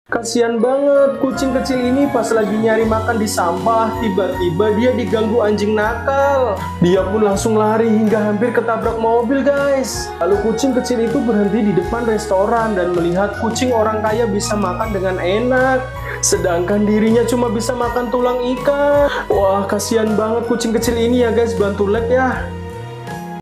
Kasian banget kucing kecil ini pas lagi nyari makan di sampah, tiba-tiba dia diganggu anjing nakal. Dia pun langsung lari hingga hampir ketabrak mobil, guys. Lalu kucing kecil itu berhenti di depan restoran dan melihat kucing orang kaya bisa makan dengan enak, sedangkan dirinya cuma bisa makan tulang ikan. Wah, kasihan banget kucing kecil ini ya guys, bantu like ya.